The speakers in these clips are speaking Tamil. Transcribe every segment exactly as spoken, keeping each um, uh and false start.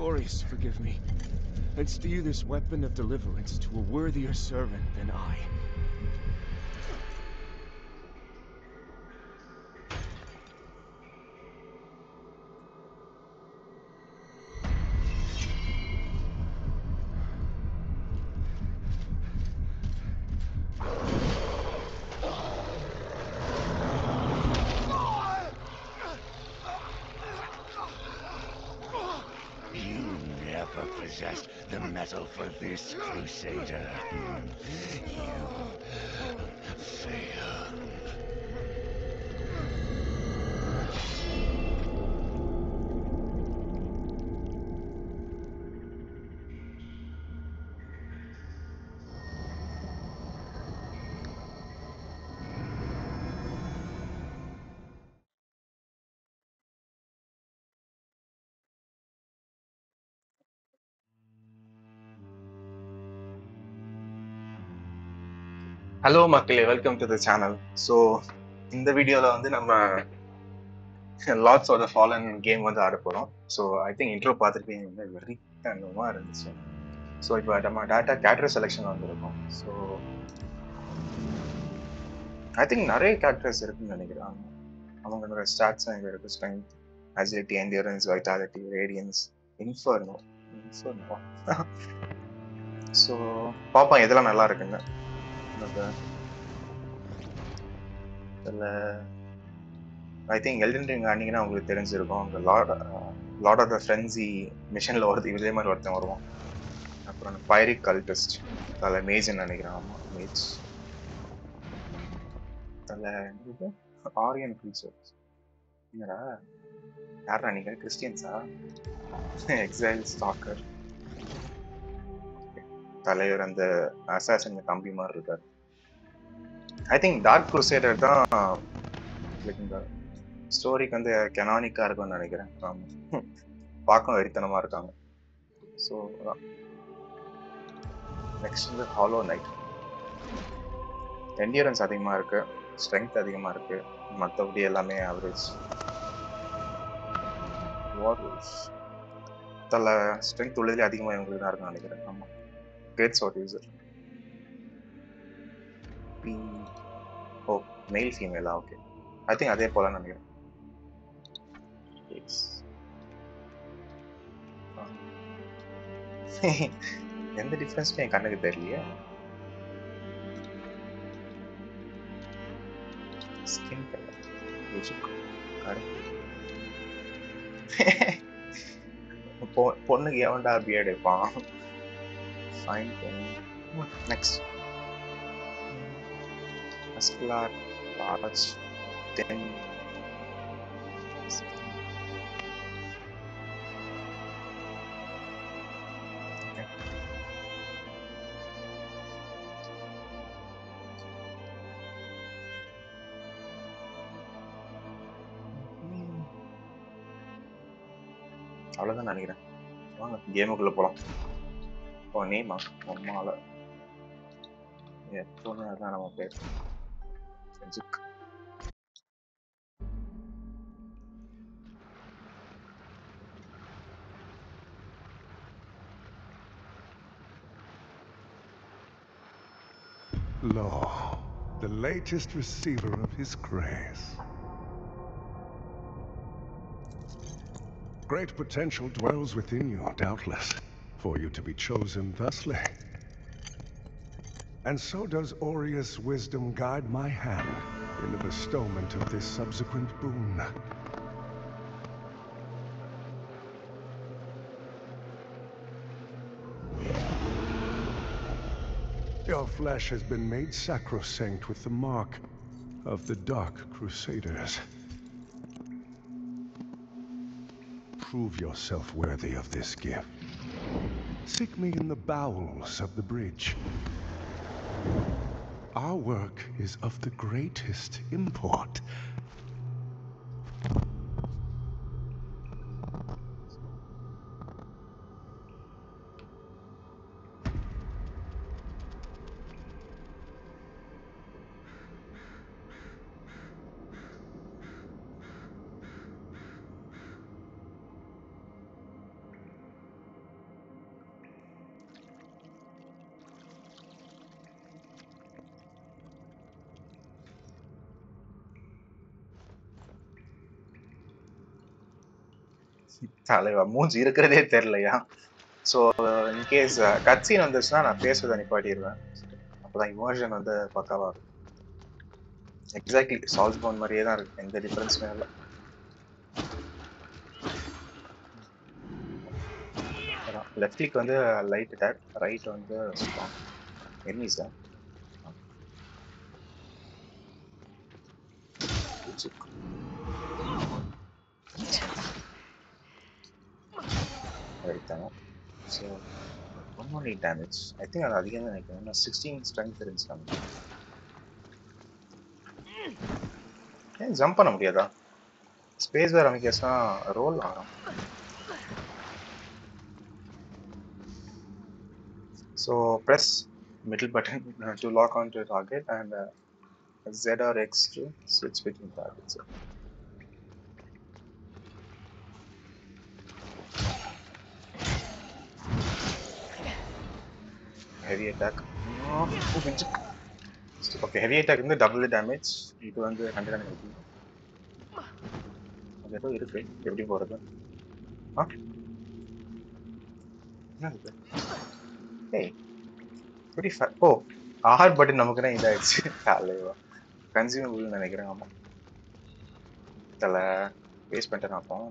Oris forgive me, and steer this weapon of deliverance to a worthier servant than I. Possessed the metal for this, Crusader. You failed. Hello மக்களே, welcome to the channel. So இந்த வீடியோவில் வந்து நம்ம Lords of the Fallen game வந்து ஆட போகிறோம். ஸோ ஐ திங்க் இன்ட்ரோ பார்த்துருப்பீங்க, வெரி தண்டமாக இருந்துச்சு. ஸோ இப்போ நம்ம டேட்டா கேரக்டர் செலெக்ஷன் வந்திருக்கோம். ஸோ ஐ திங்க் நிறைய கேரக்டர்ஸ் இருக்குன்னு நினைக்கிறாங்க. அவங்களோட ஸ்டாட்ஸ் இங்கே இருக்குது: strength, agility, endurance, vitality, radiance, inferno inferno so பார்ப்போம் எதெல்லாம் நல்லா இருக்குங்க. ஐ திங்க் எல்டன் ரிங் ஆனீங்கன்னா உங்களுக்கு தெரிஞ்சிருக்கும், அங்கே lord lord of the frenzy மிஷனில் வருது, இதே மாதிரி ஒருத்தன் வருவான். அப்புறம் பைரிக் கல்டிஸ்ட், அதில் மேஜ்ன்னு நினைக்கிறேன். ஆமாம், மேஜ். அதில் ஆரியன் க்ரீச்சர்ஸ். என்னடா யாரா நீங்கள், கிறிஸ்டியன்ஸா? எக்ஸைல் ஸ்டாக்கர் தலைவர், அந்த அசாசின் கம்பி மாதிரி இருக்கார். ஐ திங்க் டார்க் குரூசேடர் தான் இந்த ஸ்டோரிக்கு வந்து கெனானிக்கா இருக்கும்னு நினைக்கிறேன். ஆமாம், பார்க்க வெறித்தனமாக இருக்காங்க. ஸோ நெக்ஸ்ட் வந்து ஹாலோ நைட். என்டியூரன்ஸ் அதிகமாக இருக்கு, ஸ்ட்ரென்த் அதிகமாக இருக்கு, மற்றபடி எல்லாமே ஆவரேஜ். வார்வல்ஸ் தலை ஸ்ட்ரென்த் உள்ளதுலேயே அதிகமாக இவங்களுக்கு தான் இருக்குன்னு நினைக்கிறேன். ஆமாம், கிரேட் சோர்ட் யூசர். பி ஓ மெயில் ஃபீமேலா? ஓகே, ஐ திங்க் அதே போல நினைக்கிறேன். எந்த டிஃப்ரென்ஸுமே என் கண்ணுக்கு தெரியலையே. ஸ்கின் கலர் பொண்ணுக்கு எவன்டா பியர்டு எடுப்பான்? Fine. Next muscular, large, then அவ்வளோதான் நினைக்கிறேன். வாங்க கேமுக்குள்ளே போகலாம். இப்போ நேமா அம்மாவில் எப்போதும் அதான் நம்ம பேர் செஞ்சுக். Lo, the latest receiver of his grace. Great potential dwells within you, doubtless, for you to be chosen thusly. And so does Orius' wisdom guide my hand in the bestowment of this subsequent boon. Your flesh has been made sacrosanct with the mark of the Dark Crusaders. Prove yourself worthy of this gift. Seek me in the bowels of the bridge. Our work is of the greatest import. தலைவா மூஞ்சி இருக்கிறதே தெரியலையா. ஸோ இன்கேஸ் கட் சீன் வந்துச்சுன்னா நான் பேசுறதை நிப்பாட்டிடுவேன். அப்போதான் இமோஷன் வந்து பக்காவா இருக்கும். எக்ஸாக்ட்லி சால்ஸ் போன் மாதிரியே தான் இருக்கு, எந்த டிஃபரன்ஸுமே இல்லை. லெஃப்ட் கிளிக் வந்து லைட் அட்டாக், ரைட் வந்து ஸ்ட்ராங் எனிமீஸ் தான். எடுத்தாங்க. So one one eight damage. I think அது அதிகம் தான் நினைக்கிறேன். ஏன்னா சிக்ஸ்டீன் ஸ்ட்ரென்த் இருந்துச்சு. ஏன் ஜம்ப் பண்ண முடியாதா? ஸ்பேஸ் வேர் அமைக்கா ரோல் ஆகும். So press middle button uh, to lock onto a target and uh, Z or X to switch between targets. Heavy attack. Oh, okay, heavy attack வந்து double the damage. இது வந்து one hundred eighty. அது ஏதோ இருக்கு, எப்படி போறது? ஆ என்ன இது? ஏய் pretty fast. Oh R button நமக்கு தான் இதாயிடுச்சு. தலைவா கன்சியூமபிள் நினைக்கிறேன். ஆமா தலை வேஸ்ட் பண்ணிட்டேன். அப்போ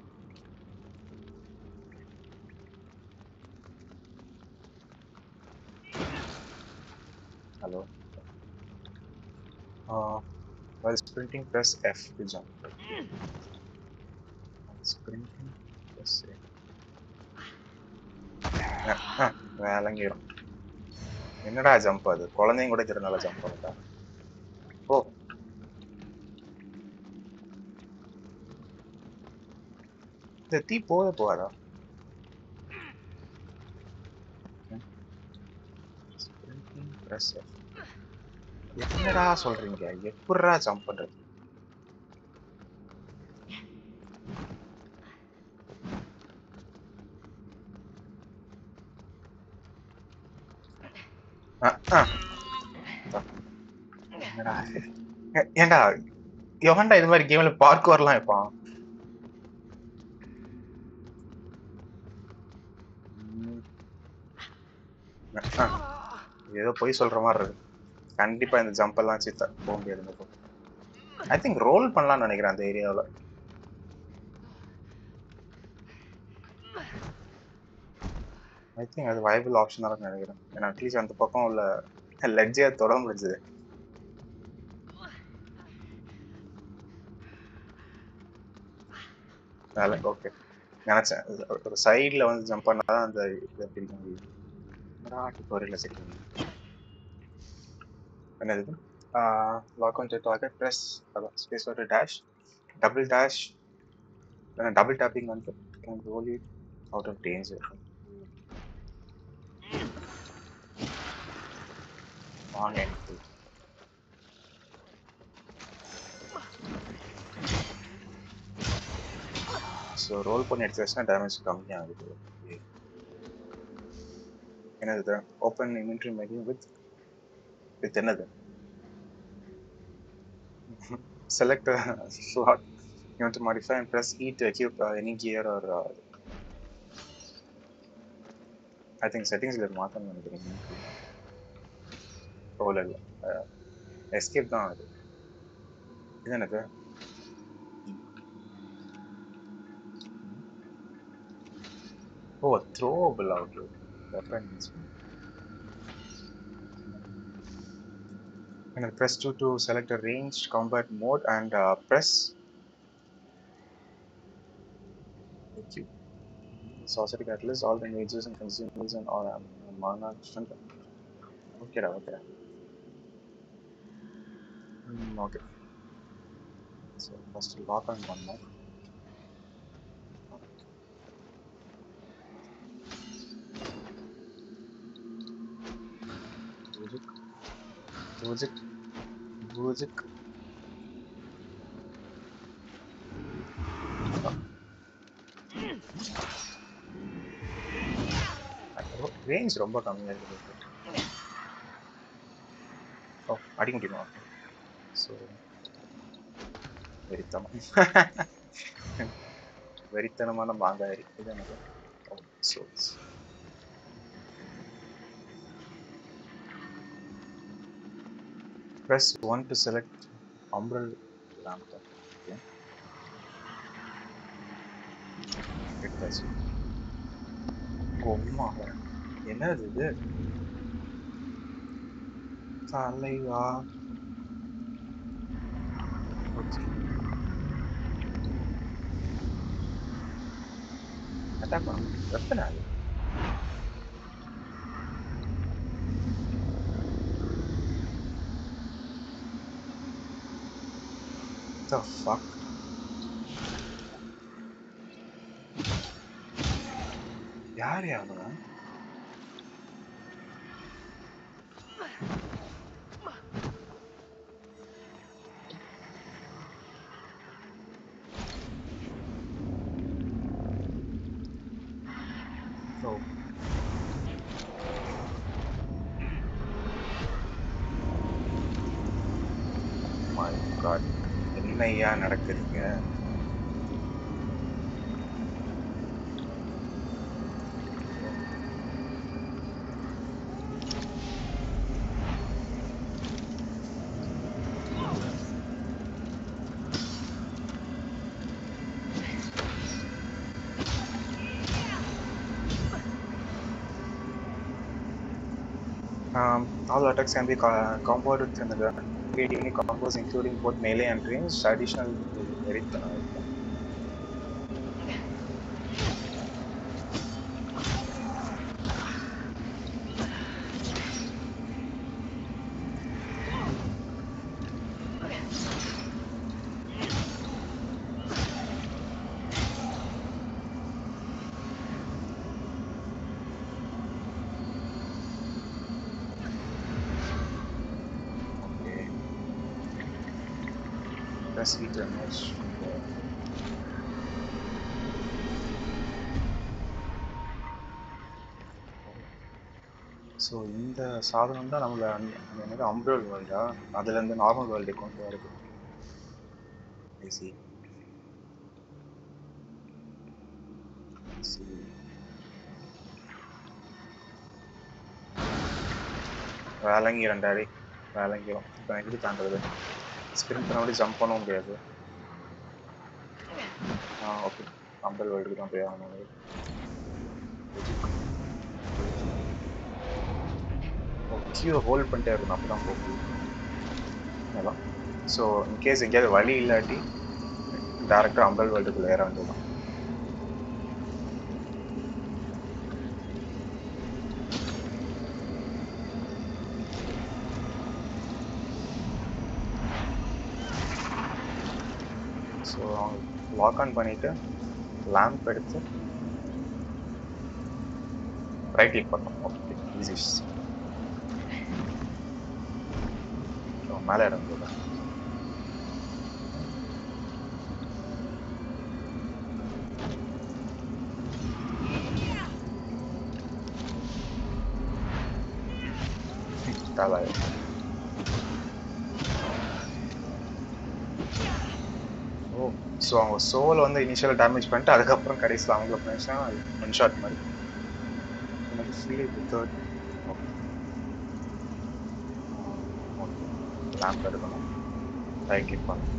hello while sprinting press F to jump. While sprinting press F. வேலைங்கிடும். என்னடா ஜம்ப் அது? குழந்தைங்க கூட தெரிஞ்சால ஜம்ப் பண்ணா. ஓ இந்த தீ போக போகாதா? என்னடா சொல்றீங்க? எப்படிடா ஜம்ப் பண்றது? ஏண்டா எவன்டா இது மாதிரி கேம்ல பார்க்கோர்லாம் வைப்பான்? ஏதோ போய் சொல்ற மாதிரி இருக்கு. கண்டிப்பா இந்த ஜம்ப் எல்லாம் சித்த போக முடியாது. ஐ திங்க் ரோல் பண்ணலாம்னு நினைக்கிறேன் அந்த ஏரியாவில். ஐ திங்க் அது வயபிள் ஆப்ஷனாக இருக்குன்னு நினைக்கிறேன். ஏன்னா அட்லீஸ்ட் அந்த பக்கம் உள்ள லெட்ஜியா தொட முடிஞ்சது. ஓகே நினைச்சேன் ஒரு சைட்ல வந்து ஜம்ப் பண்ணாதான் அந்த இதை பிடிக்க முடியும். என்னது? Lock on to target, press space ஒரு dash, double dash, double tapping வந்து can roll it out of danger. வாங்க ஸோ ரோல் பண்ணி எடுத்துச்சுன்னா டேமேஜ் கம்மியாகுது. என்னது? Open inventory menu with with என்னது? Select slot you want to modify and press E to equip uh, any gear or uh, I think settings la மாத்தணும் நினைக்கிறேன். ரோல் இல்ல, எஸ்கேப் தான் அது. இது என்னது? Oh, a throwable outlook. Weapons. And then press two to select a ranged combat mode and uh, press Q. Sorcery catalyst, all the mages and consumables and all um, mana. Okay, okay. Mm, okay. So first lock on one more. Music. Music. Music. Range ரொம்ப கம்மியா இருக்கு. ஓ அடிக்க முடியுமா? ஸோ வெறித்தமா வெறித்தனமான பாங்காயிரி இது எனக்கு souls. Press one to select umbral lamp. Okay. எடுத்தாச்சு. கொம்மா என்னது இது? தலைவா. ஓகே. அட்டாக் பண்ண வெப்பன் அது. The fuck? யார் யாருங்க? Oh. My god. என்னையா நடக்குதுங்க? Um, all attacks can be co comboed with another. Create unique combos including both melee and range. Additional very uh, press E to emerge. So இந்த சாதனம் தான் நம்மளை என்னது அம்ப்ரல் வேர்ல்டா அதுலேருந்து நார்மல் வேர்ல்டு கொண்டு வருது. ஐசி வேலங்கி ரெண்டாடி வேலங்கிடும். இப்போ எப்படி தாண்டது? ஸ்பிரிண்ட் பண்ண முடியும், ஜம்ப் பண்ண முடியாது. ஆ ஓகே, அம்பல் வேர்ல்டுக்கு தான் போய் ஆகணும். கியூ ஹோல்ட் பண்ணிட்டே இருக்கணும், அப்போ தான் போகும். அதான். ஸோ இன்கேஸ் எங்கேயாவது வழி இல்லாட்டி டேரெக்டாக அம்பல் வேர்ல்டுக்குள்ளே ஏற வேண்டியதான். ஸோ அவங்க லாக் ஆன் பண்ணிவிட்டு லேம்ப் எடுத்து ரைட் கிளிக் பண்ணோம். Okay, easy. மேலே இறங்குது. தலை ஓ ஸோ அவங்க சோல் வந்து இனிஷியல் டேமேஜ் பண்ணிட்டு அதுக்கப்புறம் கடைசியில் அவங்கள பண்ணிச்சுன்னா ஒன் ஷாட் மாதிரி எனக்கு ஃபீல் தேர்ட். ஓகே ஓகே லேம்ப் எடுக்கணும், ரைட் கிளிக் பண்ணணும்.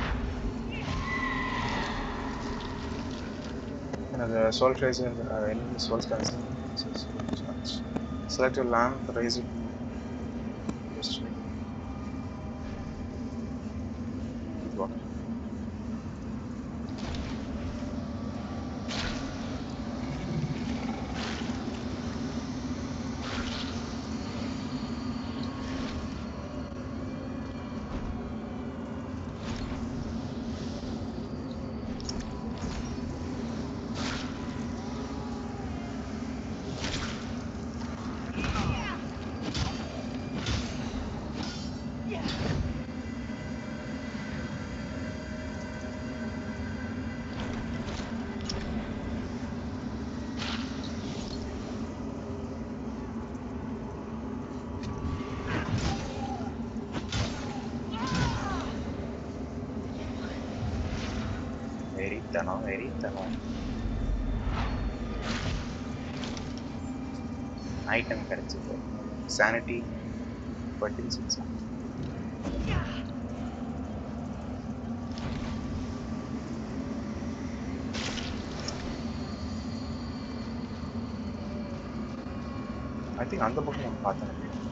எனது soul tracer enemy souls consuming select your lamp, raise it. வெறித்தனம் வெறித்தனம். ஐட்டம் கிடைச்சது. Sanity twenty six. I think அந்த பக்கம் நம்ம பார்த்தோம்.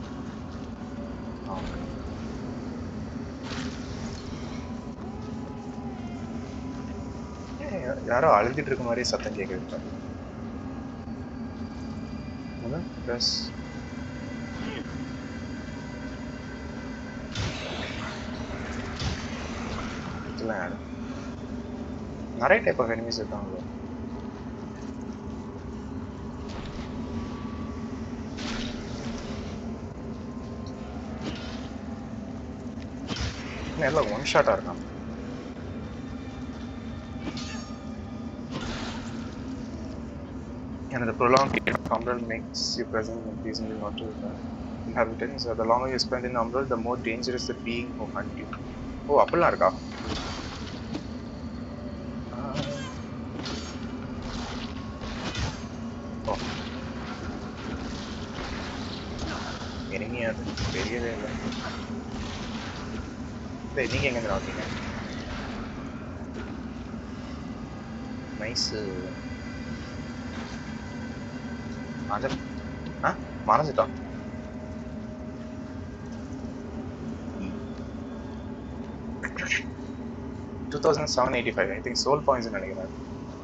யாரோ அழுதுட்டு இருக்க மாதிரி சத்தம் கேட்குது. ப்ளஸ் இதெல்லாம் யாரு? நிறைய டைப் ஆஃப் எனிமீஸ் இருக்காங்க. எல்லாம் ஒன் ஷாட்டாக இருக்கான். And the prolonged period of umbral makes your presence increasingly not to the inhabitants. The longer you spend in umbral, the more dangerous the being who hunt you. Oh, அப்படிலாம் இருக்கா? ஓ, enemy அது தெரியவே இல்லை. டேய், நீங்க எங்க இருந்து வந்தீங்க? நைஸ். அது ஆ மறந்துட்டான். two thousand seven eighty-five. I think soul points நினைக்கிறேன்.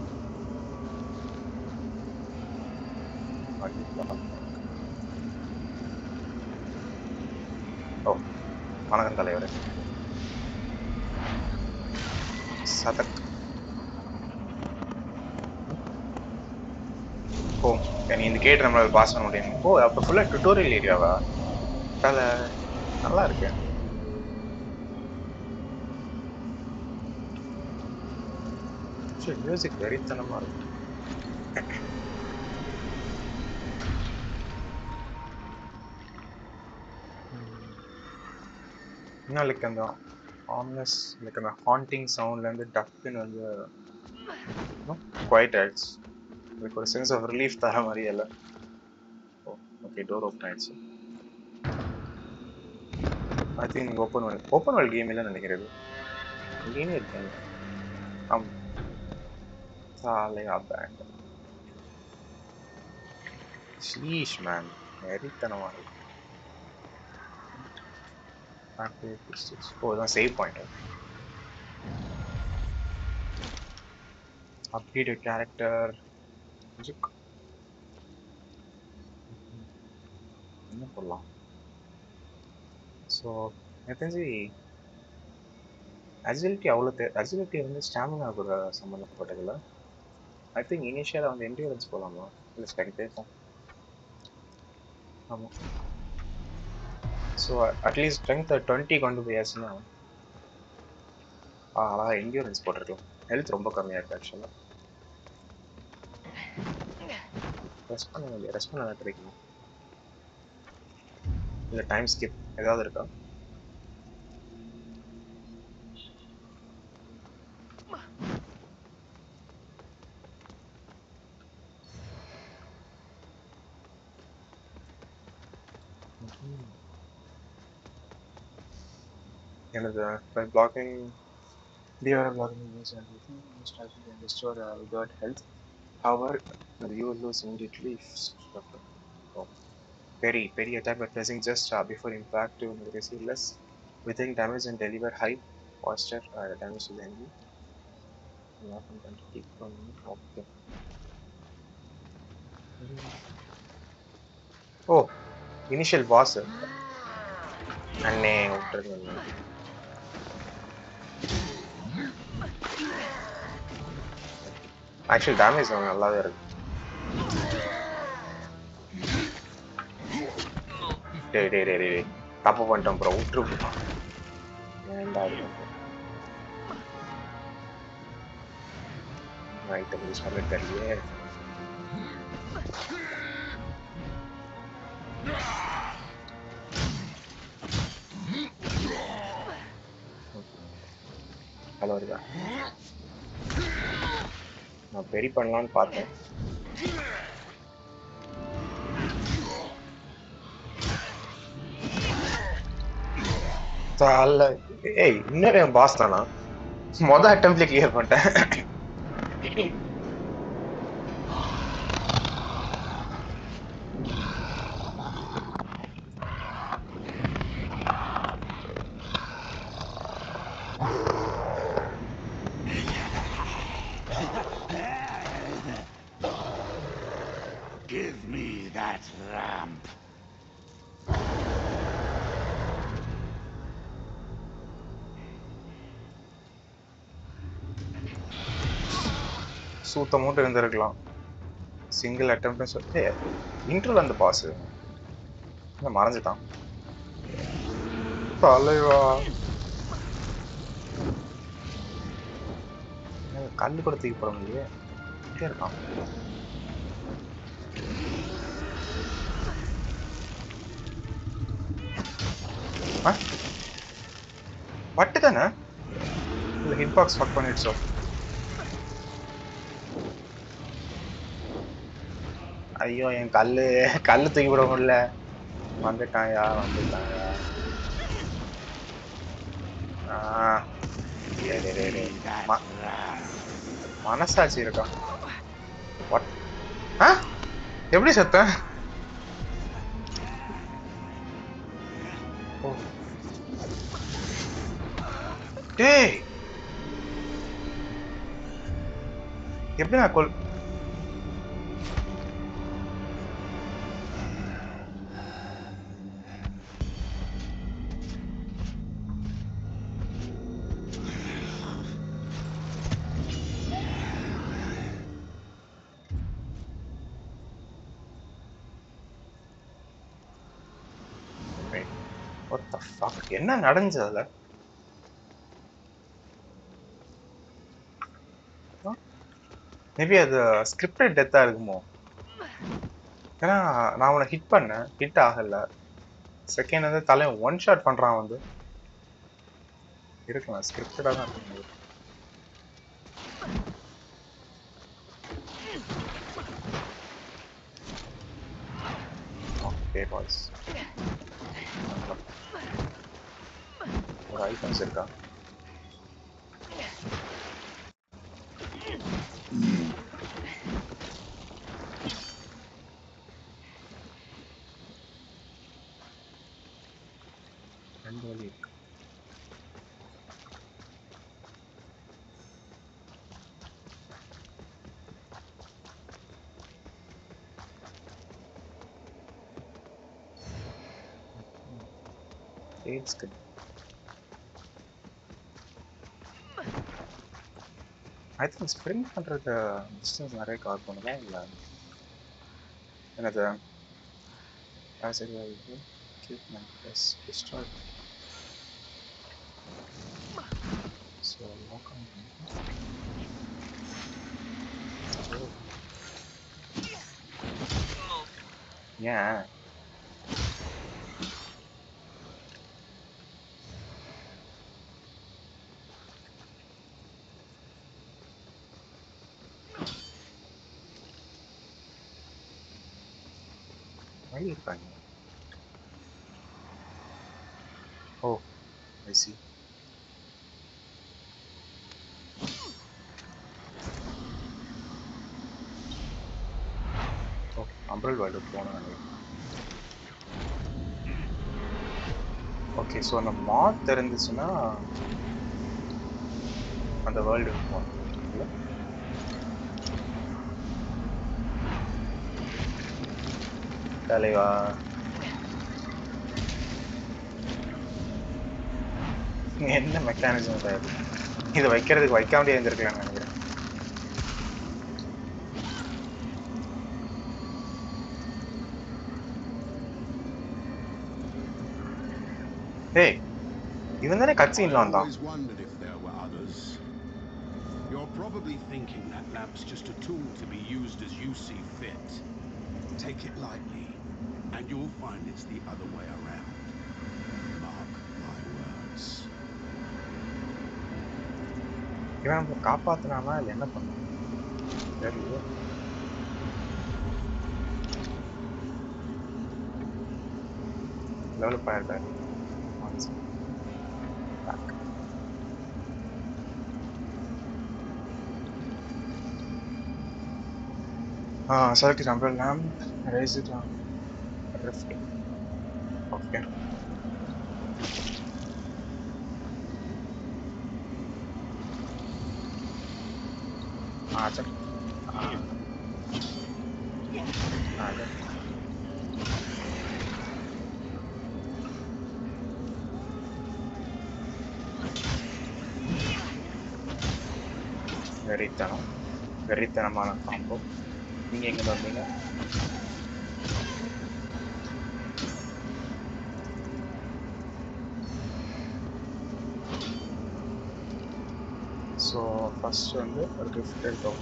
ஓ, வணக்கம் தலைவரே. சதக். ஓ, நீ இந்த கேட்டு நம்மளால பாஸ் பண்ண முடியும். ஓ, அப்போ ஃபுல்லாக டுட்டோரியல் ஏரியாவா? அதில் நல்லா இருக்கு. மியூசிக் வெறித்தனமா இருக்கு. இன்னும் லைக் அந்த ஆம்னஸ் லைக் அந்த ஹாண்டிங் சவுண்ட்லேருந்து டக்குன்னு வந்து குவைட் ஆயிடுச்சு. லைக் ஒரு சென்ஸ் ஆஃப் ரிலீஃப் தர மாதிரி எல்லாம். ஓ, ஓகே, டோர் ஓப்பன் ஆயிடுச்சு. I think open world open world game இல்லைன்னு நினைக்கிறது. கேமே இருக்காங்க. ஆமாம், சாலையா பேண்ட். ஷீஷ் மேன், வெறித்தனமாக இருக்கு. ஓ, இதான் சேவ் பாயிண்ட். அப்டேட்டட் கேரக்டர் என்ன போடலாம்? ஸோ எனக்கு தெரிஞ்சு அஜிலிட்டி அவ்வளோ தே அஜிலிட்டி வந்து ஸ்டாமினா கூட சம்மந்தப்பட்டதில்லை. ஐ திங்க் இனிஷியலாக வந்து என்டியூரன்ஸ் போகலாமா இல்லை ஸ்ட்ரென்த் இருக்கும். ஆமாம். ஸோ அட்லீஸ்ட் ஸ்ட்ரென்த் டுவெண்ட்டி கொண்டு போயாச்சுன்னா ஆ அழகாக என்டியூரன்ஸ் போட்டிருக்கலாம். ஹெல்த் ரொம்ப கம்மியாக இருக்குது ஆக்சுவலாக. ரெஸ்ட் பண்ண வேண்டிய ரெஸ்ட் பண்ண கிடைக்குமா இல்லை டைம் ஸ்கிப் ஏதாவது இருக்கா? எனது by blocking the other blocking is everything strategy can restore uh, without health. However, you will lose immediately if oh. Parry parry attack by pressing just uh, before impact to receive less within damage and deliver high posture uh, damage to the enemy. Not going to keep from okay. Oh, initial boss அண்ணே விட்டுருங்க. ஆக்சுவல் டேமேஜ் நல்லாவே இருக்கு. டேய் டேய் டேய் டேய் தப்பு பண்ணிட்டோம் ப்ரோ, விட்டுரு ப்ரோ. ஏன்டா அது ஐட்டம் யூஸ் பண்ண தெரியலையே. ஹலோ இருக்கா? வெரி பண்ணலான்னு பார்த்தேன். ஏய் இன்னொரு என் பாஸ் தானா? மொதல் அட்டெம்ப்ட்ல கிளியர் பண்ணிட்டேன். Give me that lamp. சூத்த மூட்டை இருந்திருக்கலாம். சிங்கிள் அட்டெம்ப்ட் சொல்லிட்டு இன்ட்ரோல அந்த பாஸ் மறைஞ்சிட்டான். தலைவா கல்லு கூட தூக்கி போட முடியல. இங்கே இருக்கான். வட்டு தானே இல்லை ஹிட் பாக்ஸ் ஃபக் பண்ணிடுச்சோ? ஐயோ என் கல்லு கல்லு தூக்கி விட முடியல. வந்துட்டாயா வந்துட்டாயா? மனசாட்சி இருக்கா? எப்படி செத்த? டேய் எப்படி நான் கொல் What the fuck? என்ன நடந்துச்சு அதுல? மேபி அது ஸ்கிரிப்டட் டெத்தா இருக்குமோ? ஏன்னா நான் அவனை ஹிட் பண்ணேன், ஹிட் ஆகல. செகண்ட் வந்து தலையை ஒன் ஷாட் பண்றான் வந்து. இருக்கலாம் ஸ்கிரிப்டடா தான் இருக்கும். ஓகே பாய்ஸ், ஒரு ஐட்டம்ஸ் இருக்கா? ரெண்டு வழி இருக்கு. It's good. I think spring பண்றது டிஸ்டன்ஸ் நிறைய கவர் பண்ணுதா இல்லை என்னது? as it will keep my press destroyed. So lock on. Yeah. Why are you crying? Oh, I see. Oh, umbrella world போகணும். ஓகே, ஸோ அந்த மாத் தெரிஞ்சிச்சுன்னா அந்த வேர்ல்டு இருக்கும் இல்லை? தலைவா என்ன மெக்கானிசம் தேவை? இதை வைக்கிறதுக்கு வைக்க முடியாது இருந்திருக்கலாம்னு நினைக்கிறேன். Hey, even then a cutscene on I always wondered if there were others. You're probably thinking that lamp's just a tool to be used as you see fit. Take it lightly, and you'll find it's the other way around. Mark my words. இவன் நம்ம காப்பாத்தினானா இல்லை என்ன பண்ணுவோம்? Very good. Level fire back. Once. Back. Ah, select the umbrella lamp. Raise it on. Rift. Okay. Ah, check. Ah. Ah, check. வெறித்தனம் வெறித்தனமான காம்போ. நீங்க எங்க வந்தீங்க? ஸோ ஃபர்ஸ்ட் வந்து ஒரு கிஃப்ட் எடுத்தோம்.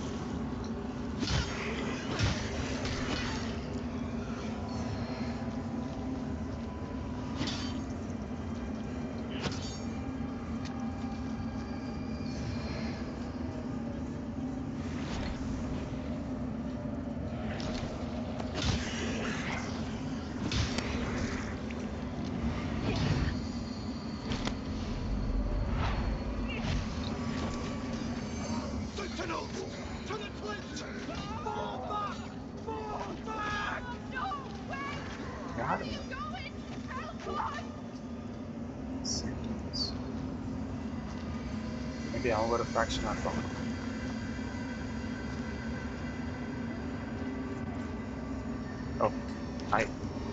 Maybe அவங்க ஒரு ஃபிராக்ஷனா இருப்பாங்க. Okay hi.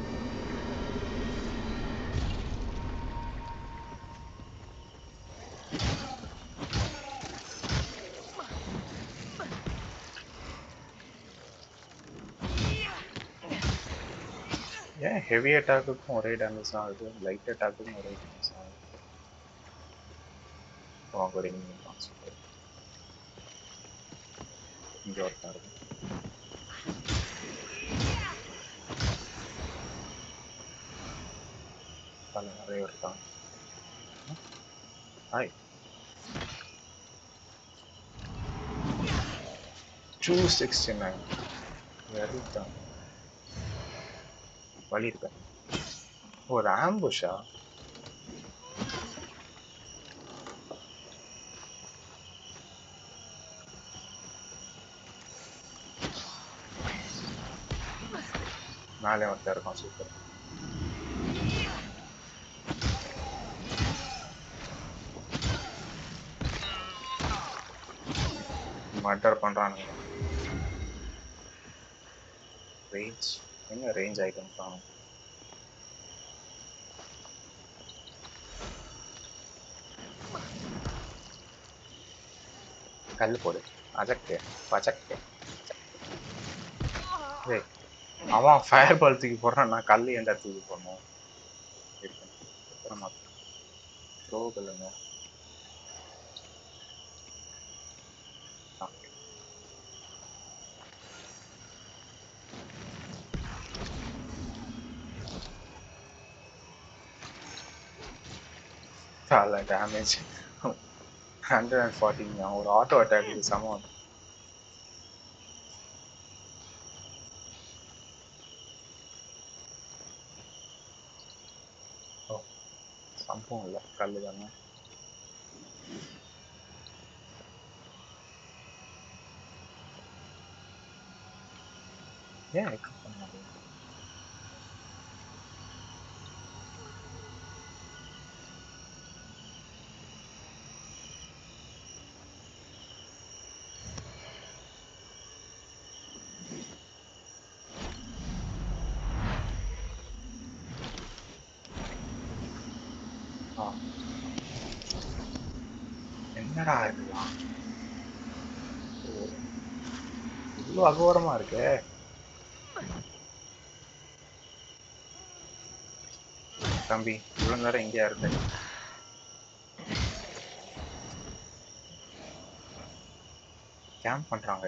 ஏன் ஹெவி அட்டாக்குக்கும் ஒரே டேமேஜ் தான் ஆகுது, லைட் அட்டாக்குக்கும் ஒரே டேமேஜ் தான் ஆகுது? அவங்க ஒரு சூப்பர். இங்கே ஒருத்தன் இருக்கு. பல நிறைய இருக்காங்க. ஹாய். டூ சிக்ஸ்டி நைன் வெறித்தான். வழி இருக்க ஒரு ஆம்புஷா? மேலே ஒருத்தர் இருக்கான். சூப்பர். மர்டர் பண்றானுங்க. ரேஞ்ச் என்ன ரேஞ்ச் ஐட்டம்ஸ் தான். கல் போடு. அஜக்கு பஜக்கு. ஏய் அவன் ஃபயர் பால் தூக்கி போடுறான், நான் கல் ஏன்டா தூக்கி போடணும்? அப்புறமா த்ரோ கல்லுங்க. டேமேஜ் ஹண்ட்ரட் அண்ட் ஃபார்ட்டிங்க. ஒரு ஆட்டோ அட்டாக் சமம். ஓ சம்பவம் இல்லை, கல் தானே. ஏன் எக்ஸ்ட் பண்ணாது? என்னடா இருக்கலாம் இவ்வளோ அகோரமா இருக்கு. தம்பி இவ்வளோ நேரம் எங்கேயா இருந்த? கேம்ப் பண்றாங்க.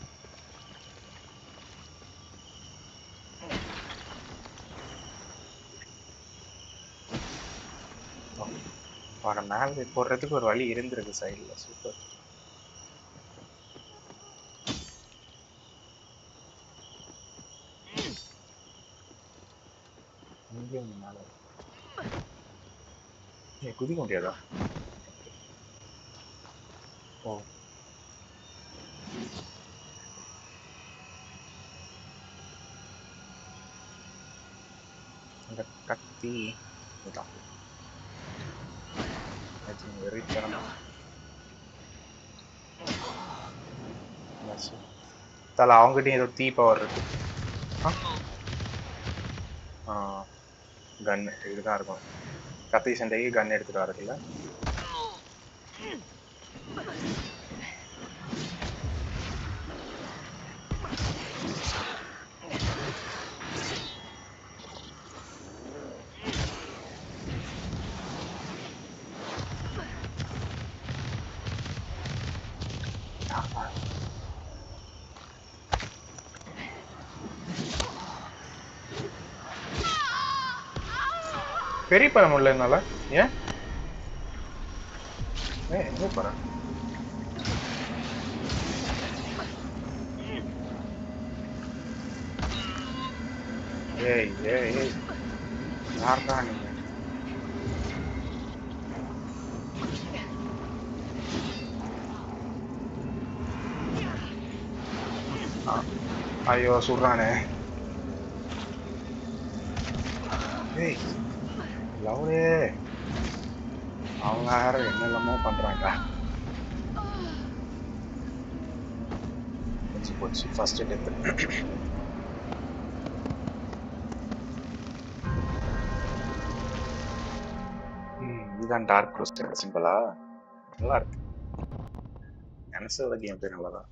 அவனை மேலே போடுறதுக்கு ஒரு வழி இருந்திருக்கு சைடில். சூப்பர். ஏய் குதிக்க முடியாதா? ஓ அந்த கத்தி இதான் வெறித்தனமா தலை அவங்ககிட்டயும் ஏதோ தீ பவர் இருக்கு. கன் இதுதான் இருக்கும். கத்தி சண்டைக்கு கன் எடுத்துட்டு வரதுல பெரிய பண்ண முடியல என்னால. ஏன் எங்க போற? ஏய் ஏய் ஏய் யார்டா நீங்க? ஐயோ சுடுறானே. ஏய் லவ்லே அவங்க யார என்னெல்லாமோ பண்றாங்க. போச்சு போச்சு ஃபர்ஸ்ட் டெத். இதுதான் டார்க் ரோஸ்டட் சிம்பிளா நல்லா இருக்கு. எனசோட கேம் பிளே நல்லாதான்.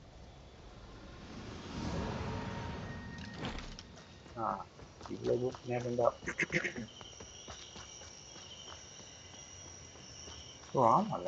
ஆ இவ்வளவு நேரம்டா. ஓ ஆமால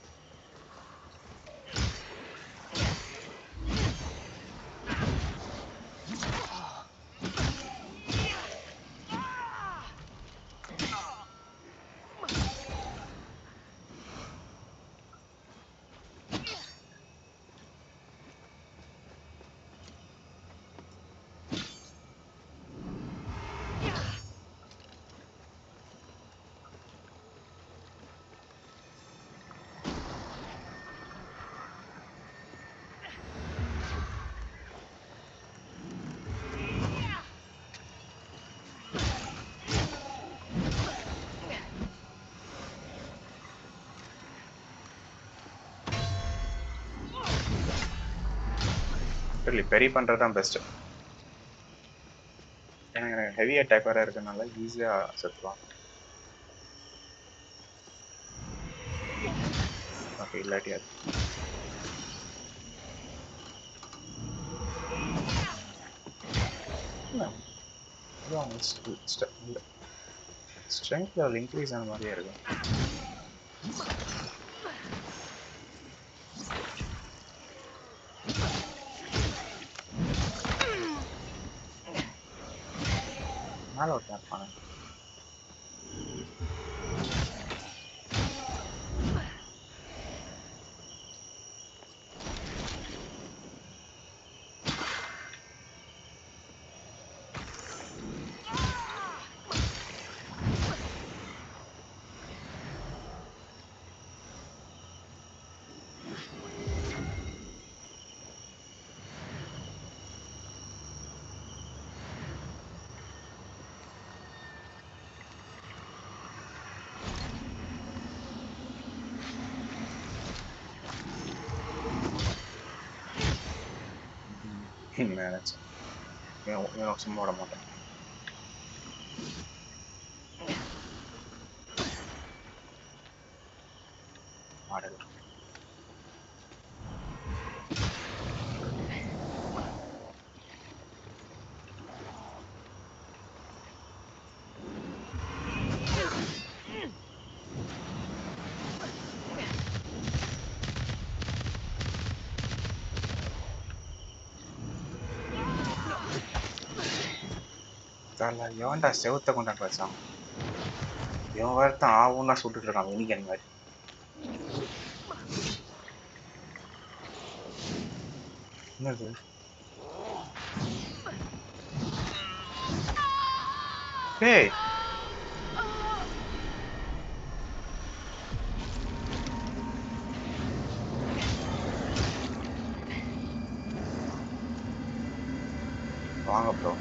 பெரி பண்றது தான் பெஸ்ட். எனக்கு ஹெவி அட்டாக் வேற இருக்கனால ஈஸியா செத்துவான். ஓகே இல்லாட்டியா ஸ்ட்ரென்த் லெவல் இன்க்ரீஸ் ஆன மாதிரியே இருக்கும். மேல ஒருத்தன் இருப்பாங்க. நினைச்சேன் சும்மா விட மாட்டேன். எவன்டா செவத்த கொண்டாட்டு வச்சான்? இவன் வேறத்தான் ஆவுன்னா சுட்டுட்டு இருக்கான் இன்னைக்கு மாதிரி. என்னது ஏய் வாங்க bro.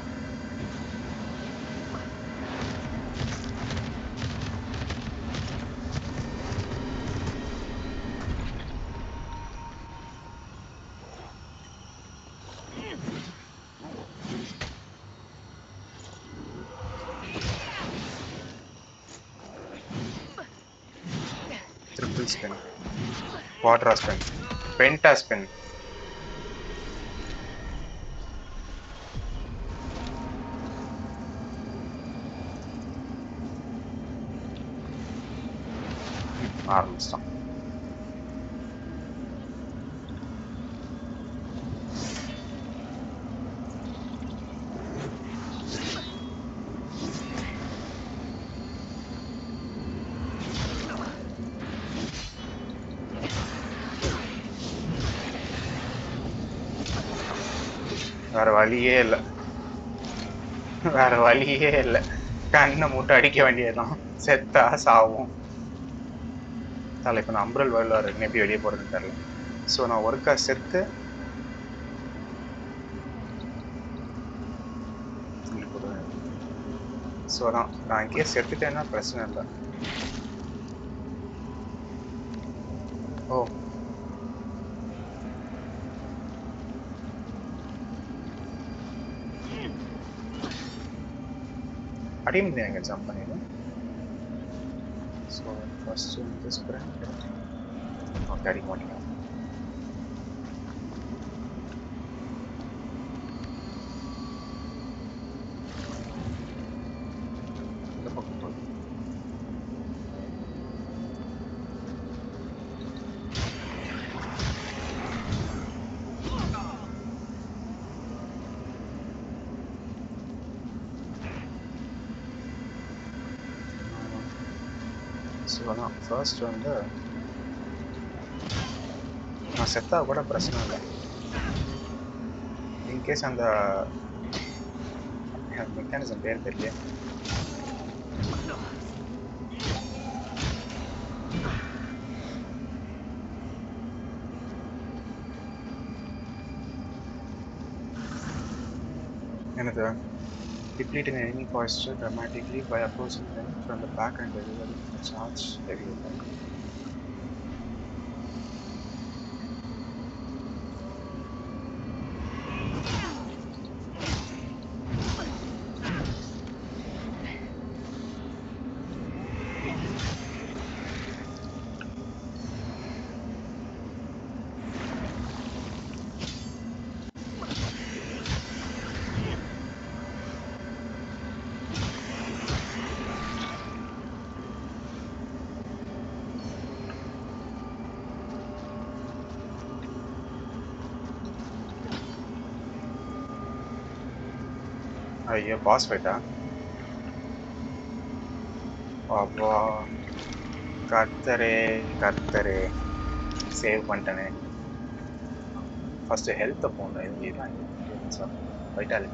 Triple spin, quadra spin, penta spin. ஆரம்பிச்சிட்டான். வேற வழியே இல்லை, வேற வழியே இல்லை. கண்ணை மூட்டை அடிக்க வேண்டியதுதான், செத்தா சாவும். இப்போ நான் அம்பரல் வேர்ல்டில் இருக்குன்னு எப்படி வெளியே போகிறதுன்னு தெரியல. ஸோ நான் ஒர்க்கா செத்து ஸோ நான் நான் இங்கேயே செத்துட்டேன்னா பிரச்சனை இல்லை. ஓ அடி முடியும் எங்கே ஜம்ப் பண்ணிடுவேன். ஸோ ஃபர்ஸ்ட் வந்து ஸ்ப்ரிண்ட். ஓகே, அடிக்க மாட்டேங்க. இந்த பக்கம் போகுது. ஸோ அதான் ஃபர்ஸ்ட் வந்து நான் செத்தா கூட பிரச்சனை இல்லை. இன்கேஸ் அந்த மெக்கானிசம் பேர் தெரியல. எனது depleting an enemy posture dramatically by approaching them from the back and delivering a charge heavy attack. ஐயோ, பாஸ் ஃபைட்டா? அப்பா கர்த்தரே கர்த்தரே, சேவ் பண்ணிட்டேனே. ஃபர்ஸ்ட் ஹெல்த்தை போடணும். இதுதான் வைட்டாலிட்டி.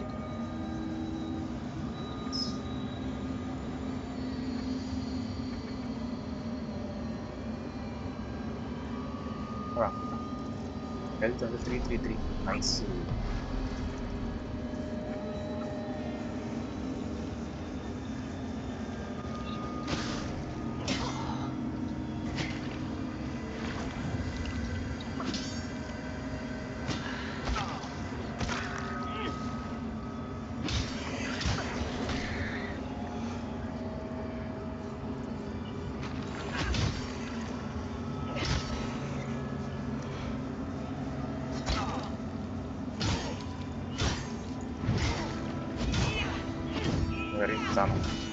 ஹெல்த் வந்து three three three nice. Very dumb.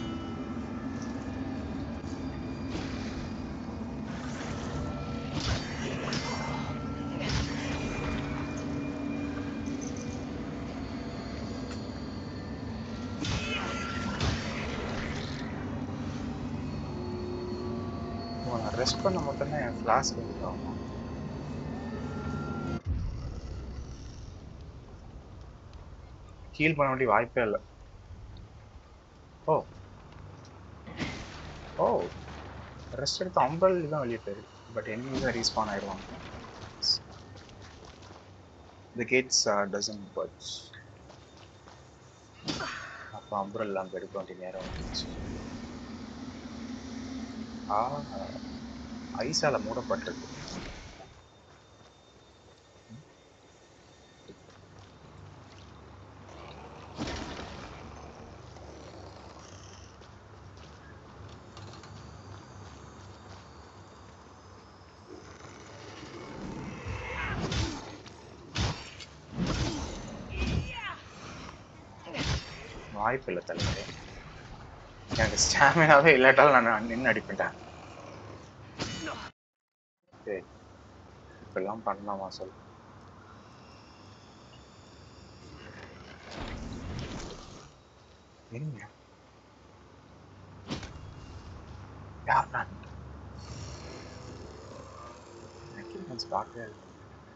Rest பண்ண மட்டும்தான் என் ஃப்ளாஸ்க் வந்து ஆகும். ஹீல் பண்ண வேண்டிய வாய்ப்பே இல்லை. ஓ ஓ ரெஸ்ட் எடுத்து அம்பல் தான் வெளியே போயிருக்கு. பட் எனிமி தான் ரீஸ்பான் ஆயிடுவாங்க. The gates uh, doesn't budge. அப்போ அம்புரல் லேம்ப் எடுக்க வேண்டிய நேரம் வந்துச்சு. ஆ ஐஸால மூடப்பட்டிருக்கு. வாய்ப்பு இல்லை தலைவரே, எனக்கு ஸ்டாமினாவே இல்லாட்டாலும் நான் நின்று அடிப்பேன். இப்பெல்லாம் பண்ணலாமா சொல்? யார் நான் ஸ்டார்ட்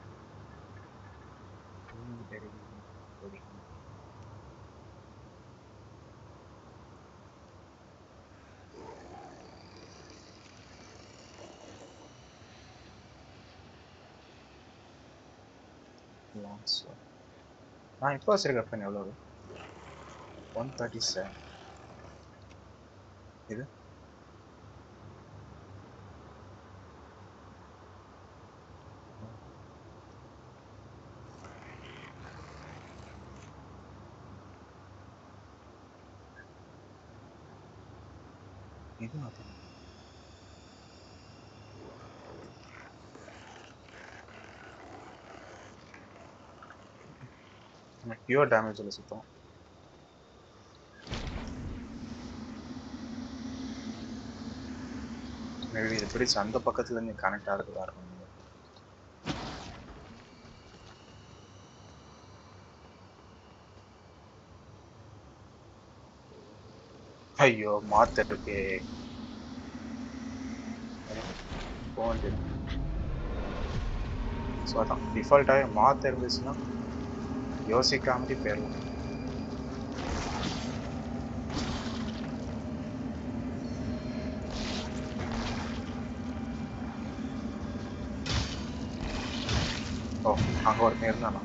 நான் இப்போ வச்சிருக்கேன் எவ்வளவு? One thirty seven. இது இது பியூர் டேமேஜ் இல்லை சுத்தம். மேபி இது பிடிச்சி அந்த பக்கத்துல இருந்து கனெக்ட் ஆகிறதா இருக்கும். ஐயோ மாத்த இருக்கு போண்டு. ஸோ அதான் டிஃபால்ட்டாகவே மாத்த இருந்துச்சுன்னா யோசிக்காமட்டி போயிடலாம். ஓ அங்கே ஒருத்தன் இருந்தானா?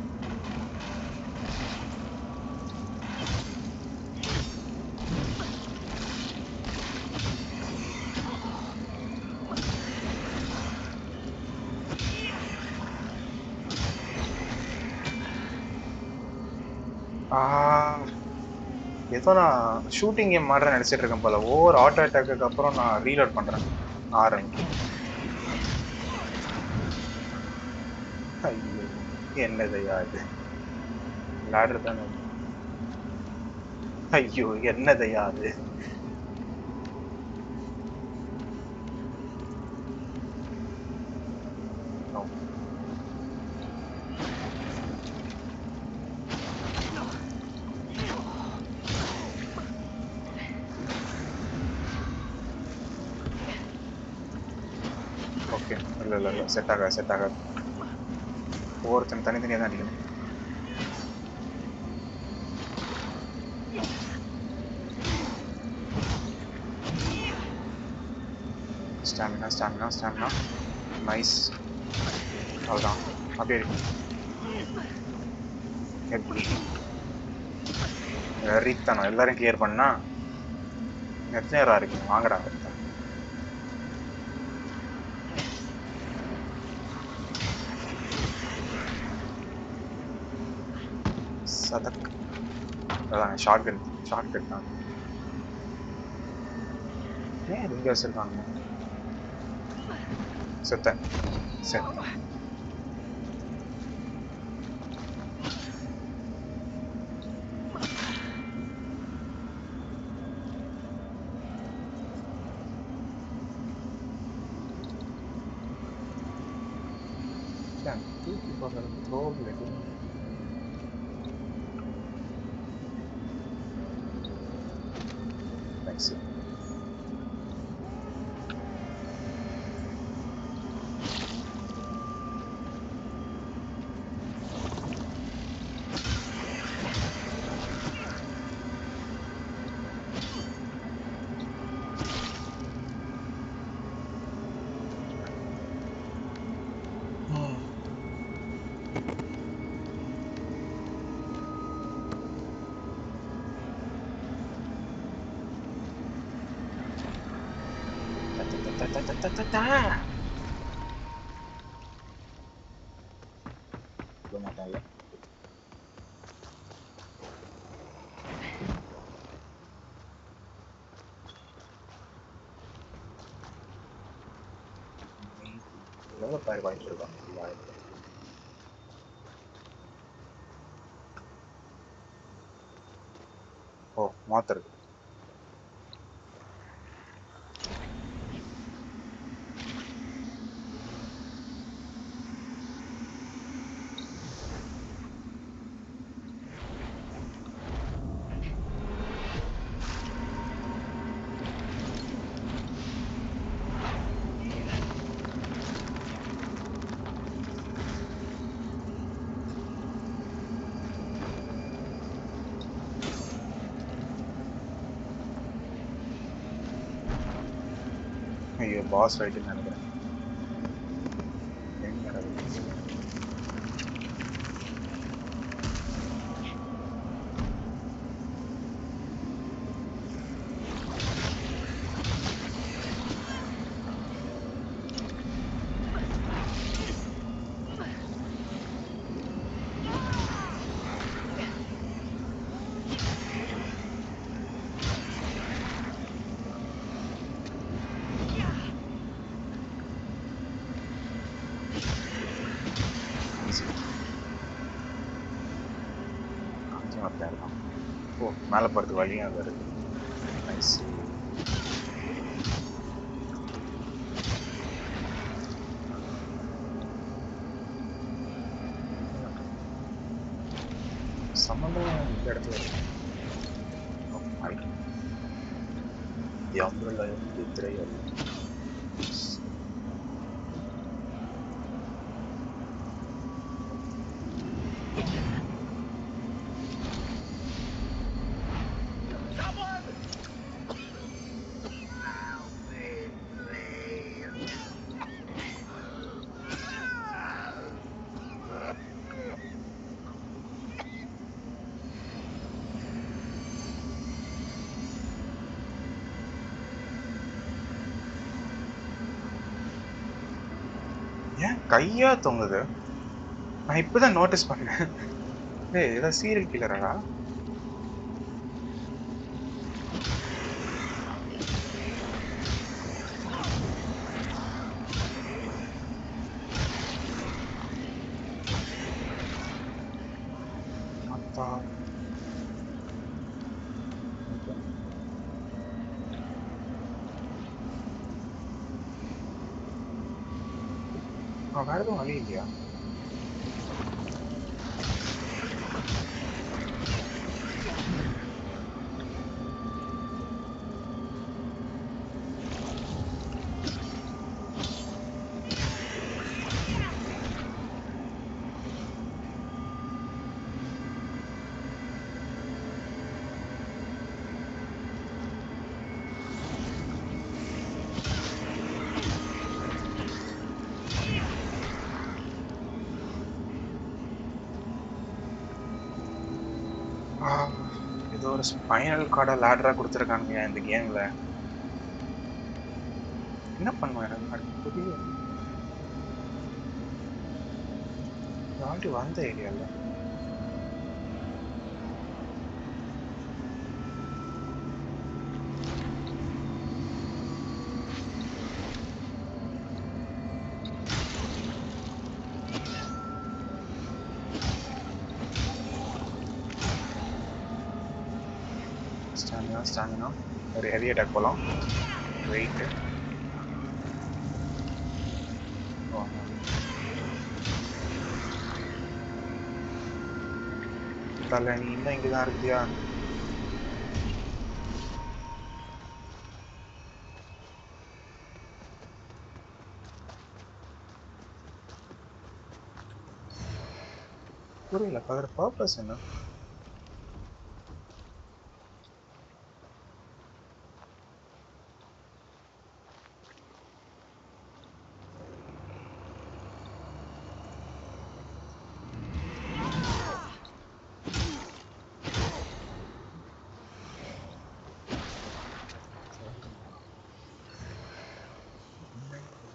ஏதோ நான் ஷூட்டிங் கேம் மாதிரி நினைச்சிட்டு இருக்கேன் போல. ஓவர் ஆட்டோ அட்டாக்கு அப்புறம் நான் ரீலோட் பண்றேன் ஆரம்பி. ஐயோ என்னதையா இது? லேடர் தானே. ஐயோ என்னதையா அது? ஓகே இல்லை இல்லை இல்லை செட் ஆகாது செட் ஆகாது. ஒவ்வொருத்தன் தனித்தனியாக தான் அடிக்கணும். Stamina stamina stamina nice. அவ்வளோதான் அப்படியே எப்படி ரீத்தானோ எல்லாரும் கிளியர் பண்ணா எத்தனை நேரம் இருக்கு? வாங்கடா சதக். அதான் ஷார்ட் கன் ஷார்ட் கட் தான். ஏன் இங்கே வச்சிருக்காங்க? செத்தேன் செத்தேன். தூக்கி போடுறது த்ரோவில் எதுவும் நைஸ். மாட்டாங்க. எவ்வளோ பேர் வாங்கிட்டு இருக்கோம். ஓ மாத்திருக்கு. ஐயோ பாஸ் ரைட்டுன்னு நினைக்கிறேன். ஓ மேலே போகிறதுக்கு வழியும் அது இருக்கு. நைஸ். சம்மந்தம் இந்த இடத்துல இருக்கு. தி அம்ப்ரெல்லா தி திரையல். ஏன் கையா தொங்குது? நான் இப்பதான் நோட்டீஸ் பண்ணேன். ஏய் ஏதாவது சீரியல் கில்லரா? அப்பா வேற எதுவும் வழி இல்லையா? ஏதோ ஒரு ஸ்பைனல் கார்டை லேடரா கொடுத்துருக்கானுங்க இந்த கேம்ல. என்ன பண்ணுவேன் எனக்கு புரியல. ஆல்ரெடி வந்த ஏரியால ஸ்டாமினா ஸ்டாமினா ஒரு ஹெவி அட்டாக் போகலாம். வெயிட்டு தலை நீ இன்னும் இங்கே தான் இருக்குதியா? புரியல அதோட பர்பஸ் என்ன?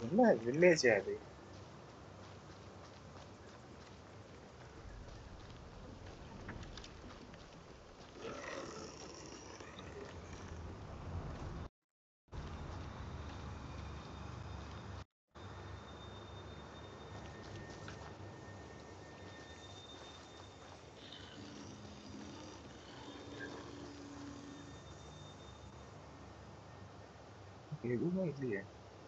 என்ன வில்லேஜ் அது? எதுவுமே இல்லையே.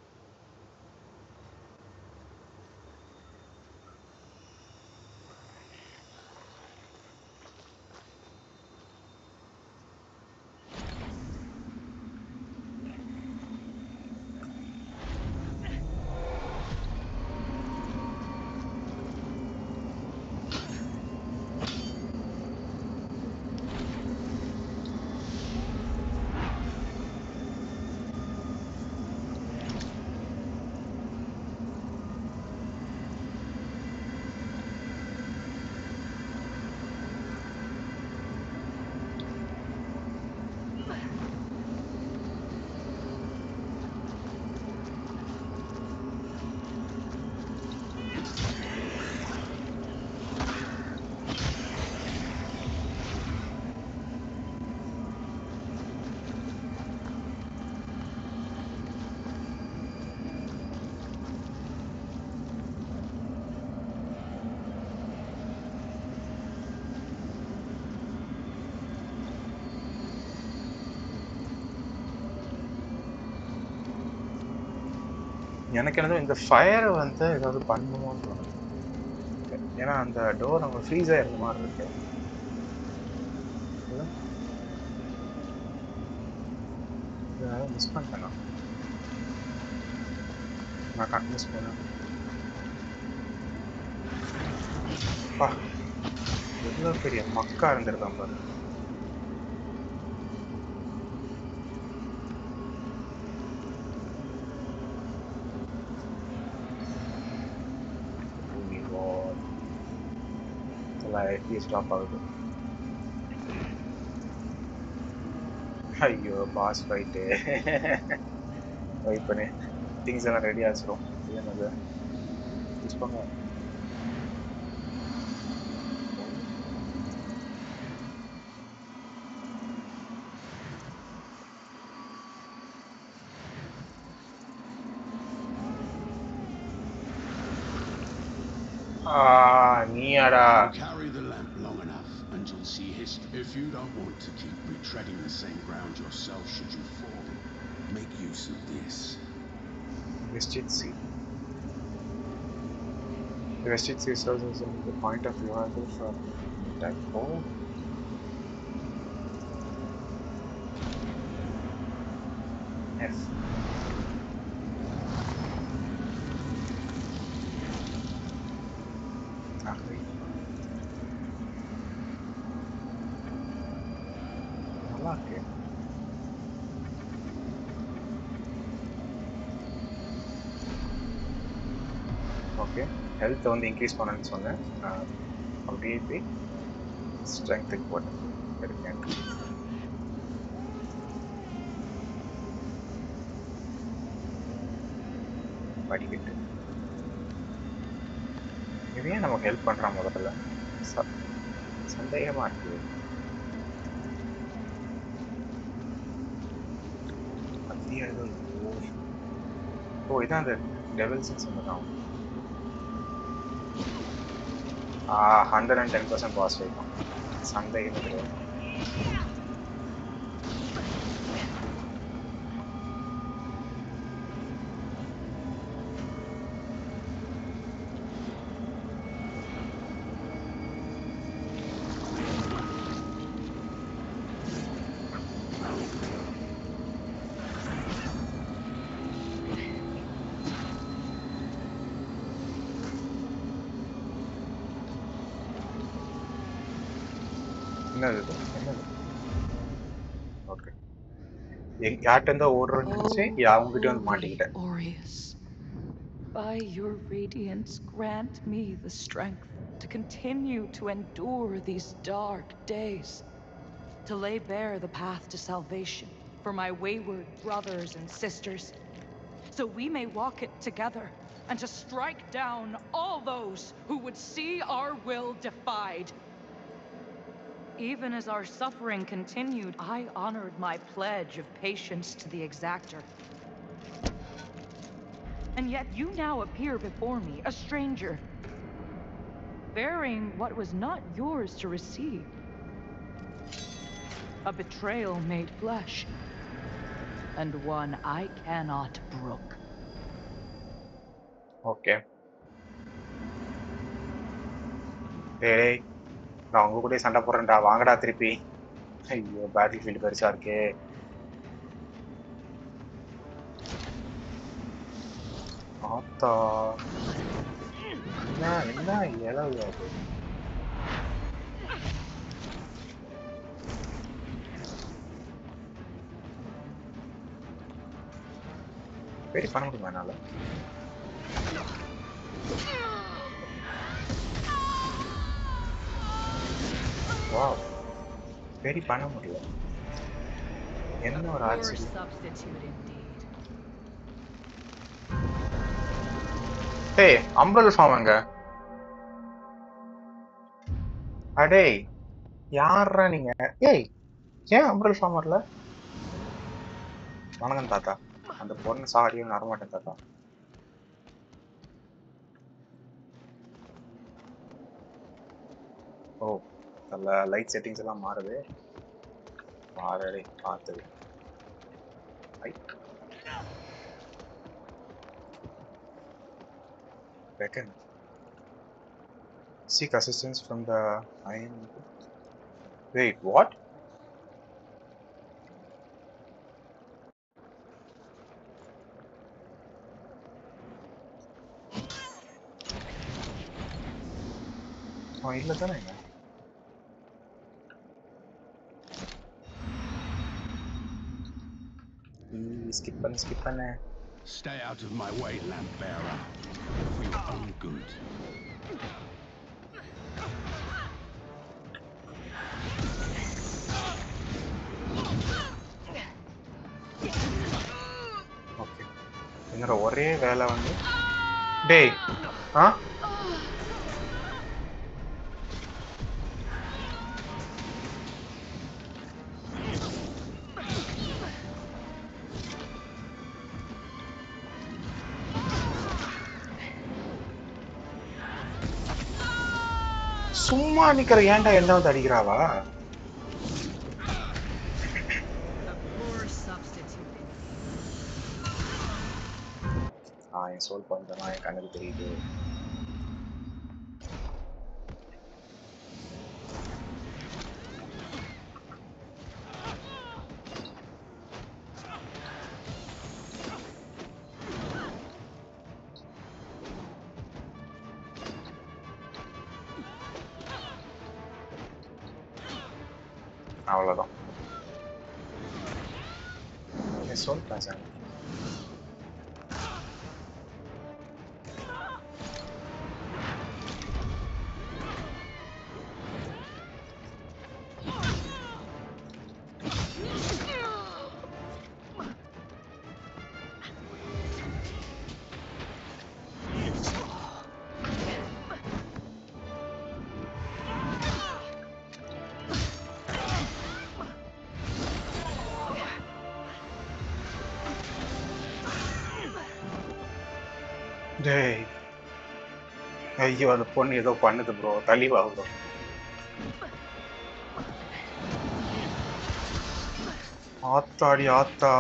எனக்கு என்னது இந்த ஃபயரை வந்து ஏதாவது பண்ணுமோன்னு தோணுது. ஏன்னா அந்த டோர் அவங்க ஃப்ரீஸ் ஆயிருந்த மாதிரி இருக்கு. ஏதாவது மிஸ் பண்ணிட்டேனா? நான் மிஸ் பண்ணேன். எவ்வளோ பெரிய மக்கா இருந்திருக்கான் பாரு. ஸ்டாப் ஆகுது. ஐயோ பாஸ் ஃபைட்டு. வெயிட் பண்ணி திங்ஸ் எல்லாம் ரெடி ஆச்சிரும். என்னது யூஸ் பண்ண நீயாடா. Carry the lamp long enough and you'll see history. If you don't want to keep retreading the same ground yourself should you fall, make use of this. Vestige. The vestige serves as the point of revival for that. Oh. F. Okay, health வந்து increase பண்ணனும்னு சொன்னேன். அப்படியே போய் strength போட்டேன். எடுக்கேன். படிக்கிட்டு. இது ஏன் நமக்கு ஹெல்ப் பண்றான் முதல்ல? சந்தேகமா இருக்கு. அப்படியே ஏதோ ஓ இதான் அந்த டெவில்ஸ்னு சொன்னதான். Ah, one hundred ten percent boss fight. சந்தேகமே கிடையாது. Okay. Oris, by your radiance, grant me the strength to continue to endure these dark days, to lay bare the path to salvation for my wayward brothers and sisters. so we may walk it together, and to strike down all those who would see our will defied. Even as our suffering continued, I honored my pledge of patience to the exactor. And yet you now appear before me, a stranger, bearing what was not yours to receive. A betrayal made flesh, and one I cannot brook. Okay. Hey, நான் உங்க கூட சண்டை போடுறேன்டா, வாங்கடா திருப்பி. ஐயோ, பேட்டில் ஃபீல்டு பெருசா இருக்கே. ஆத்தா, என்ன என்ன இளவு அது? சரி, பண்ண முடியுமா என்னால? வா, சரி பண்ண முடியல. என்ன ஒரு ஆச்சரியம். ஏய், அம்பரல் ஃபார்ம் அங்க. அடே, யாரா நீங்க? ஏய், ஏன் அம்பரல் ஃபார்ம் வரல? வணக்கம் தாத்தா. அந்த பொண்ணு சாடியும் வரமாட்டேன் தாத்தா. ஓ, நல்ல லைட் செட்டிங்ஸ் எல்லாம் மாறுது. மாறடே, பார்த்தது. Second, seek assistance from the iron. Wait, what? Oh, இல்ல தானே. Skip பண்ணு, skip பண்ணு. Stay out of my way, lamp bearer, for your own good. Okay. என்னோட ஒரே வேலை வந்து டேய், ஆ? சும்மா நிக்கிற ஏன்டா என்ன வந்து அடிக்கிறாவா? ஆ, என் சோல் பாயிண்ட் தான் என் கண்ணுக்கு தெரியுது. அவ்வளோதான். சொல்லிட்டேன் சார். டேய், ஐயோ, அந்த பொண்ணு ஏதோ பண்ணுது ப்ரோ. தள்ளிவா ப்ரோ. ஆத்தாடி ஆத்தா.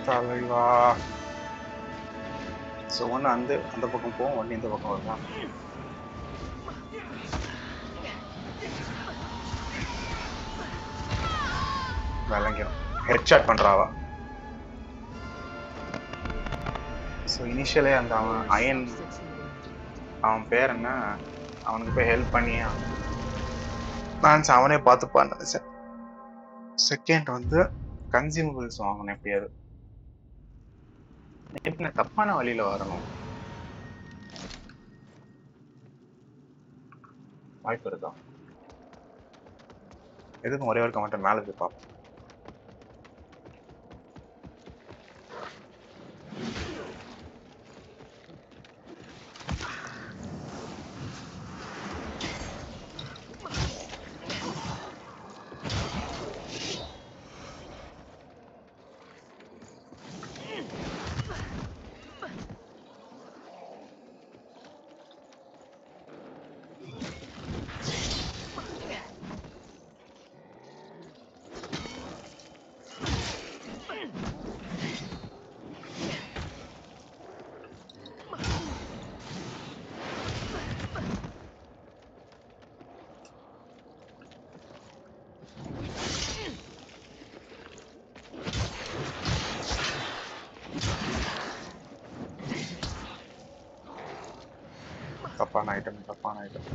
தலைவா. ஸோ ஒன்று அந்த அந்த பக்கம் போவோம், ஒன்று இந்த பக்கம் வருமா? விளங்கிடும். ஹெட் ஷாட் பண்ணுறாவா. ஸோ இனிஷியலே அந்த அவன் அயன் அவன் பேர் என்ன, அவனுக்கு போய் ஹெல்ப் பண்ணி நான் அவனே பார்த்துப்பான்னு நினைச்சேன். செகண்ட் வந்து கன்சியூமபிள்ஸ் வாங்கணும் எப்படியாவது. எப்படி தப்பான வழியில வரணும் வாய்ப்பு இருக்கா? எதுக்கும் ஒரே ஒரு கமெண்ட் மேலே போய் பார்ப்போம். தப்பான ஐட்டம் தப்பான ஐட்டம்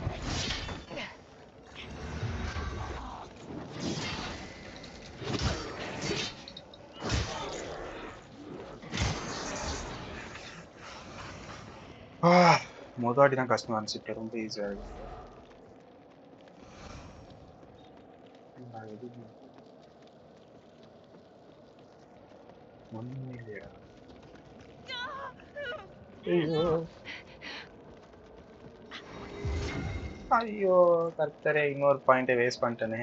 மொதவாட்டி தான் கஷ்டமா இருந்துச்சு. இப்போ ரொம்ப ஈஸியா இருக்கு. ஒண்ணுமே இல்லையா? ஐயோ ஐயோ கர்த்தரே, இன்னொரு பாயிண்ட்டை வேஸ்ட் பண்ணிட்டேனே.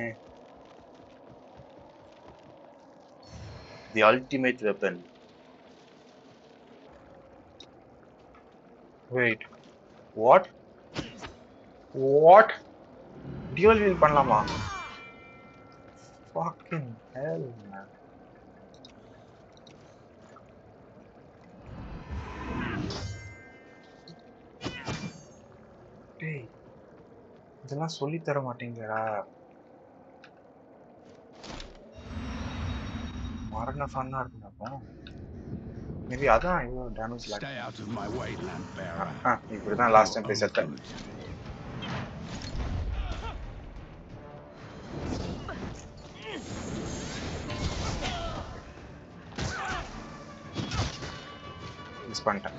The ultimate weapon. Wait, what what dual wield பண்ணலாமா? fucking hell man. டேய் இதெல்லாம் சொல்லி தர மாட்டீங்களா? மரண ஃபன்னா இருக்குங்க. அப்போ மேபி அதான் இவ்வளோ டேமேஜ் லாக். ஆ இப்படி தான் லாஸ்ட் டைம் போய் செத்தேன். மிஸ் பண்ணிட்டேன்.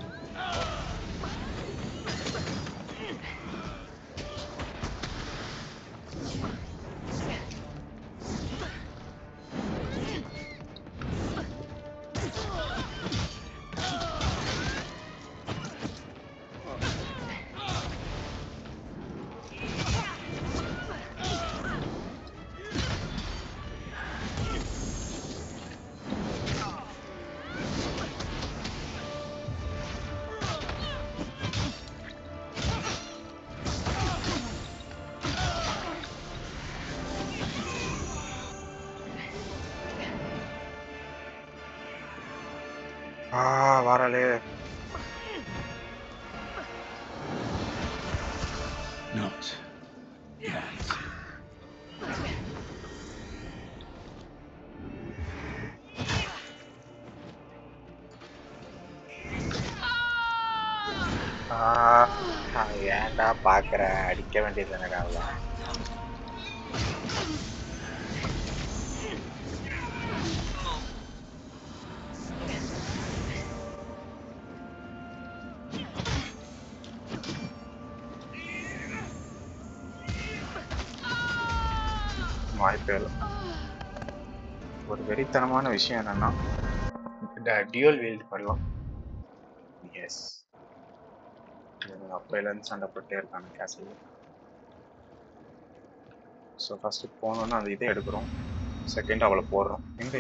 Ah, varale. Not yet. Ah, ஏன்டா பாக்குற, அடிக்க வேண்டியது தானடா அவள. வாய்ப்பே இல்லை. ஒரு வெறித்தனமான விஷயம் என்னன்னா டியூவல் வீல்ட் பண்ணலாம். எஸ், அப்பையிலேருந்து சண்டை போட்டே இருக்காங்க கேசல். ஸோ ஃபஸ்ட்டு போனோன்னா அந்த இதை எடுக்கிறோம், செகண்ட் அவளை போடுறோம். எங்கே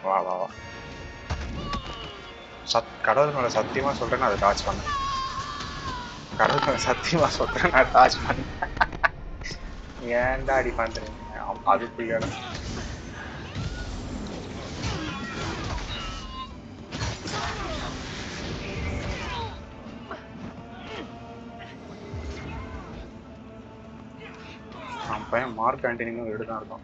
வா வா வா சத் கடவுள் மேல சத்தியமா சொல்றேன் நான் அதை டாச் பண்ணேன் கடவுள் மேல சத்தியமா சொல்றேன் நான் டாச் பண்ணேன் ஏன்டா அடி பண்றீங்க அதுக்குள்ள நம்ம பையன் மார்க் ஆண்டனியும் எடுதான் இருக்கும்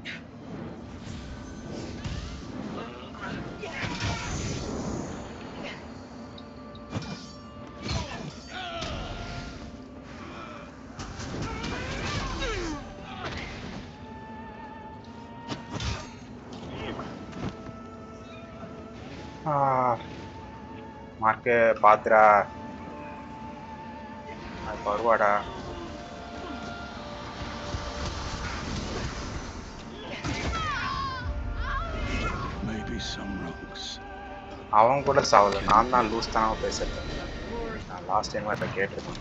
மார்க்கு பாத்துரா அது வருவாடா அவன் கூட சாவல நான் தான் லூஸ் தானே பேசுறேன் நான் லாஸ்ட் டைம் அதை கேட்டிருக்கேன்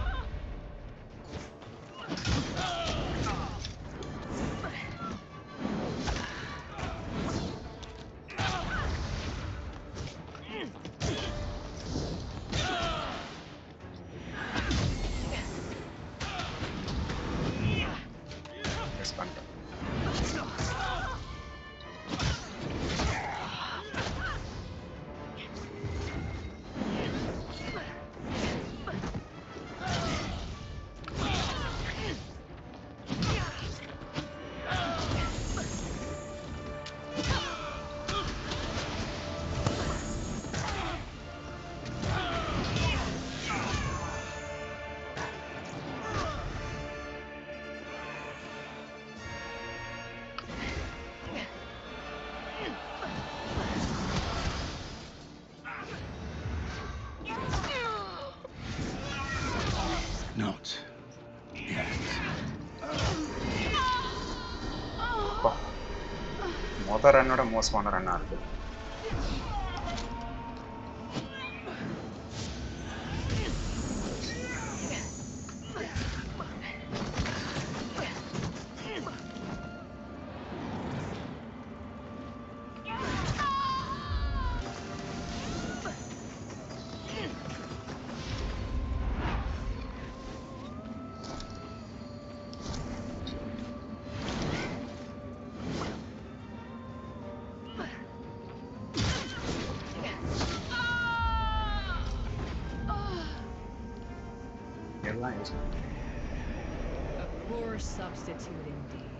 மொதல் ரன்னோட மோசமான ரன்னா இருக்கு A poor substitute indeed.